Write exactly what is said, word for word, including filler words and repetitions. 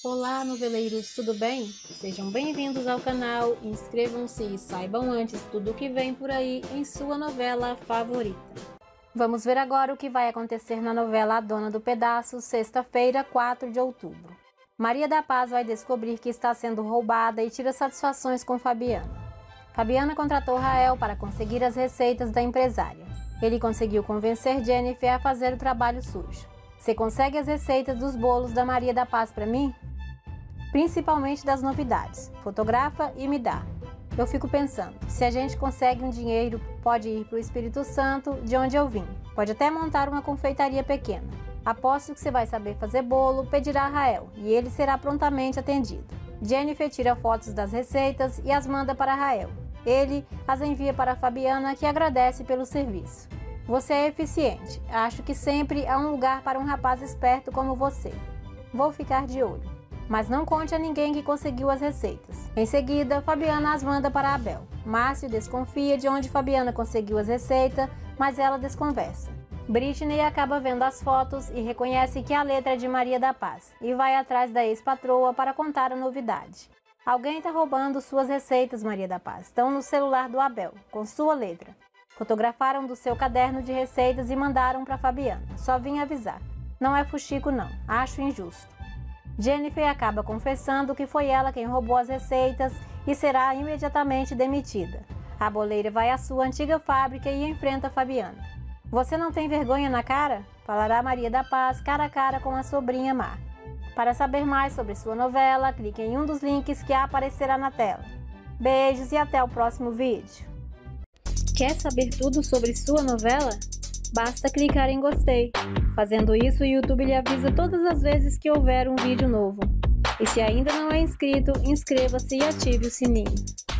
Olá, noveleiros, tudo bem? Sejam bem-vindos ao canal, inscrevam-se e saibam antes tudo o que vem por aí em sua novela favorita. Vamos ver agora o que vai acontecer na novela A Dona do Pedaço, sexta-feira, quatro de outubro. Maria da Paz vai descobrir que está sendo roubada e tira satisfações com Fabiana. Fabiana contratou Rael para conseguir as receitas da empresária. Ele conseguiu convencer Jennifer a fazer o trabalho sujo. Você consegue as receitas dos bolos da Maria da Paz para mim? Principalmente das novidades. Fotografa e me dá. Eu fico pensando, se a gente consegue um dinheiro, pode ir para o Espírito Santo, de onde eu vim. Pode até montar uma confeitaria pequena. Aposto que você vai saber fazer bolo, pedirá a Rael, e ele será prontamente atendido. Jennifer tira fotos das receitas e as manda para Rael. Ele as envia para Fabiana, que agradece pelo serviço. Você é eficiente. Acho que sempre há um lugar para um rapaz esperto como você. Vou ficar de olho. Mas não conte a ninguém que conseguiu as receitas. Em seguida, Fabiana as manda para Abel. Márcio desconfia de onde Fabiana conseguiu as receitas, mas ela desconversa. Britney acaba vendo as fotos e reconhece que a letra é de Maria da Paz e vai atrás da ex-patroa para contar a novidade. Alguém está roubando suas receitas, Maria da Paz. Estão no celular do Abel, com sua letra. Fotografaram do seu caderno de receitas e mandaram para Fabiana. Só vim avisar. Não é fuxico não, acho injusto. Jennifer acaba confessando que foi ela quem roubou as receitas e será imediatamente demitida. A boleira vai à sua antiga fábrica e enfrenta Fabiana. Você não tem vergonha na cara? Falará Maria da Paz cara a cara com a sobrinha Mar. Para saber mais sobre sua novela, clique em um dos links que aparecerá na tela. Beijos e até o próximo vídeo. Quer saber tudo sobre sua novela? Basta clicar em gostei. Fazendo isso, o YouTube lhe avisa todas as vezes que houver um vídeo novo. E se ainda não é inscrito, inscreva-se e ative o sininho.